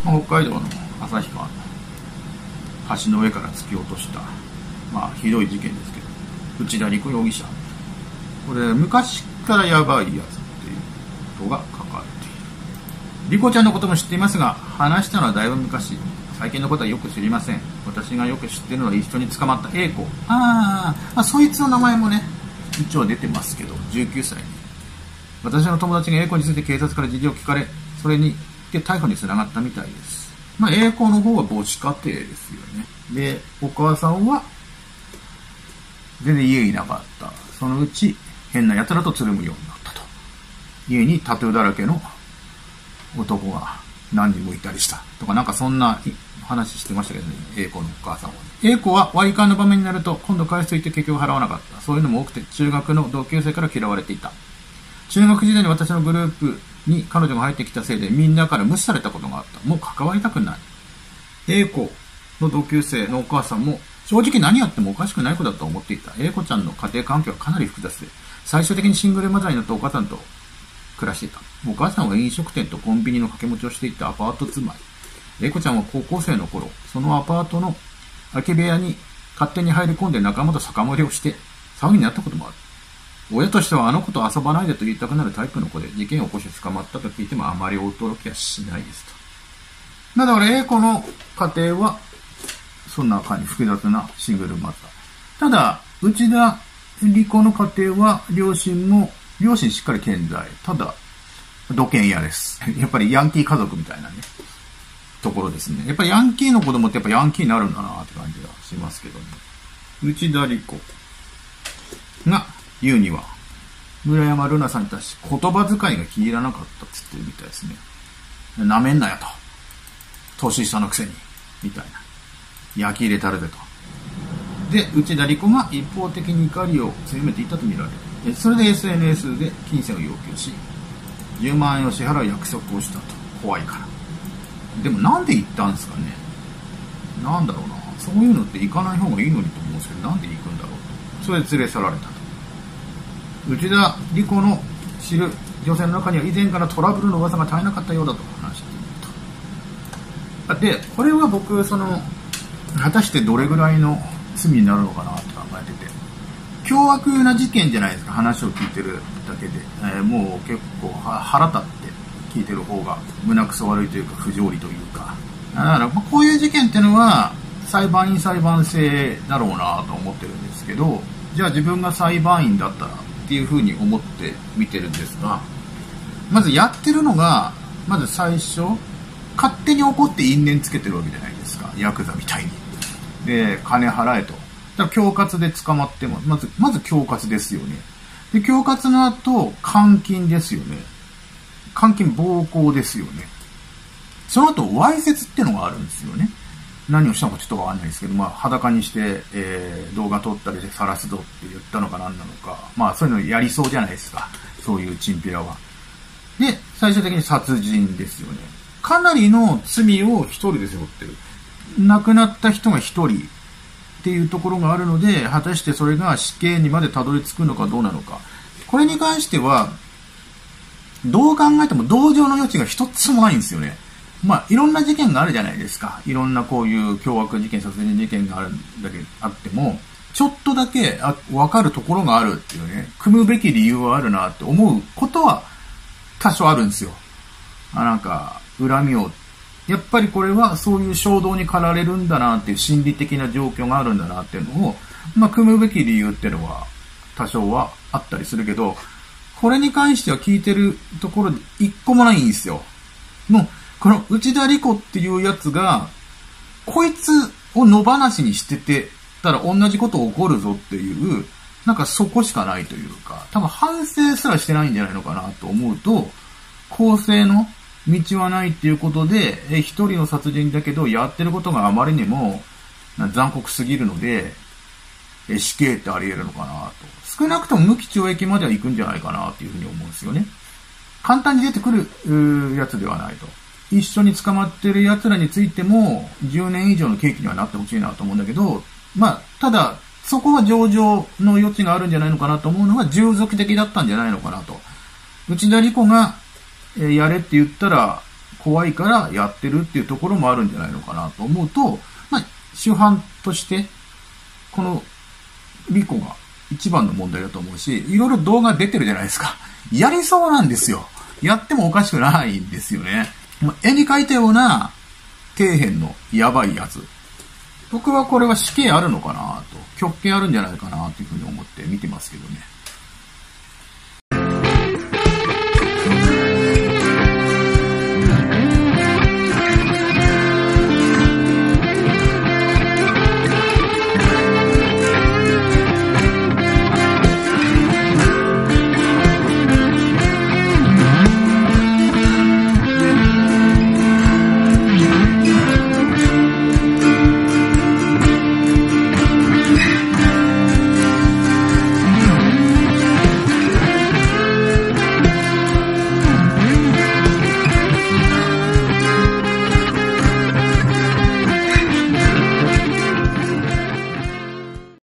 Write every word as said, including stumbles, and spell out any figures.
北海道の旭川の橋の上から突き落とした、まあ、ひどい事件ですけど、内田理子容疑者。これ、昔からやばいやつっていうことが書かれている。理子ちゃんのことも知っていますが、話したのはだいぶ昔。最近のことはよく知りません。私がよく知ってるのは一緒に捕まった A 子。あー、まあ、そいつの名前もね、一応出てますけど、じゅうきゅうさい。私の友達が A 子について警察から事情を聞かれ、それにで逮捕につながったみたいです。まあ、A 子の方は母子家庭ですよね。で、お母さんは全然家にいなかった。そのうち変な奴らとつるむようになったと。家にタトゥーだらけの男が何人もいたりしたとか、なんかそんな話してましたけどね、A 子のお母さんは。A 子は割り勘の場面になると今度返すと言って結局払わなかった。そういうのも多くて中学の同級生から嫌われていた。中学時代に私のグループに彼女が入ってきたせいでみんなから無視されたことがあった。もう関わりたくない。A 子の同級生のお母さんも正直何やってもおかしくない子だと思っていた。A 子ちゃんの家庭環境はかなり複雑で、最終的にシングルマザーになったお母さんと暮らしていた。お母さんは飲食店とコンビニの掛け持ちをしていたアパート住まい。A 子ちゃんは高校生の頃、そのアパートの空き部屋に勝手に入り込んで仲間と酒盛りをして騒ぎになったこともある。親としてはあの子と遊ばないでと言いたくなるタイプの子で、事件を起こして捕まったと聞いてもあまり驚きはしないですと。だから A 子の家庭はそんな感じ、複雑なシングルマザー。ただ内田理子の家庭は両親も両親しっかり健在。ただ土建屋です。やっぱりヤンキー家族みたいなねところですね。やっぱりヤンキーの子供ってやっぱヤンキーになるんだなって感じがしますけどね。内田理子が言うには、村山瑠奈さんに対し言葉遣いが気に入らなかったって言ってるみたいですね。なめんなよと。年下のくせに。みたいな。焼き入れたるでと。で、内田理子が一方的に怒りを強めていたと見られる。それで エスエヌエス で金銭を要求し、じゅうまんえんを支払う約束をしたと。怖いから。でもなんで言ったんですかね。なんだろうな。そういうのって行かない方がいいのにと思うんですけど、なんで行くんだろうと。それで連れ去られたと。内田理子の知る女性の中には以前からトラブルの噂が絶えなかったようだと話していると。で、これは僕、その、果たしてどれぐらいの罪になるのかなって考えてて、凶悪な事件じゃないですか、話を聞いてるだけで。えー、もう結構腹立って聞いてる方が胸くそ悪いというか不条理というか。だから、こういう事件っていうのは裁判員裁判制だろうなと思ってるんですけど、じゃあ自分が裁判員だったらっていうふうに思って見てるんですが、まずやってるのが、まず最初、勝手に怒って因縁つけてるわけじゃないですか。ヤクザみたいに。で、金払えと。だから恐喝で捕まっても、まず、まず恐喝ですよね。で、恐喝の後、監禁ですよね。監禁暴行ですよね。その後、わいせつってのがあるんですよね。何をしたのかちょっとわかんないですけど、まあ、裸にして、えー、動画撮ったりして晒すぞって言ったのか何なのか。まあ、そういうのやりそうじゃないですか。そういうチンピラは。で、最終的に殺人ですよね。かなりの罪を一人で背負ってる。亡くなった人が一人っていうところがあるので、果たしてそれが死刑にまでたどり着くのかどうなのか。これに関しては、どう考えても同情の余地が一つもないんですよね。まあ、いろんな事件があるじゃないですか。いろんなこういう凶悪事件、殺人事件があるんだけあっても、ちょっとだけあ分かるところがあるっていうね、組むべき理由はあるなって思うことは多少あるんですよ。あ、なんか、恨みを。やっぱりこれはそういう衝動に駆られるんだなっていう心理的な状況があるんだなっていうのを、まあ、組むべき理由っていうのは多少はあったりするけど、これに関しては聞いてるところで一個もないんですよ。もう、この内田理子っていうやつが、こいつを野放しにしててたら同じこと起こるぞっていう、なんかそこしかないというか、多分反省すらしてないんじゃないのかなと思うと、公正の道はないっていうことで、え一人の殺人だけどやってることがあまりにも残酷すぎるので、え死刑ってあり得るのかなと。少なくとも無期懲役までは行くんじゃないかなっていうふうに思うんですよね。簡単に出てくるやつではないと。一緒に捕まってる奴らについてもじゅうねん以上の刑期にはなってほしいなと思うんだけど、まあ、ただ、そこは情状の余地があるんじゃないのかなと思うのは従属的だったんじゃないのかなと。内田理子が、えー、やれって言ったら、 怖いからやってるっていうところもあるんじゃないのかなと思うと、まあ、主犯として、このリコが一番の問題だと思うし、いろいろ動画出てるじゃないですか。やりそうなんですよ。やってもおかしくないんですよね。絵に描いたような底辺のやばいやつ。僕はこれは死刑あるのかなと、極刑あるんじゃないかなというふうに思って見てますけどね。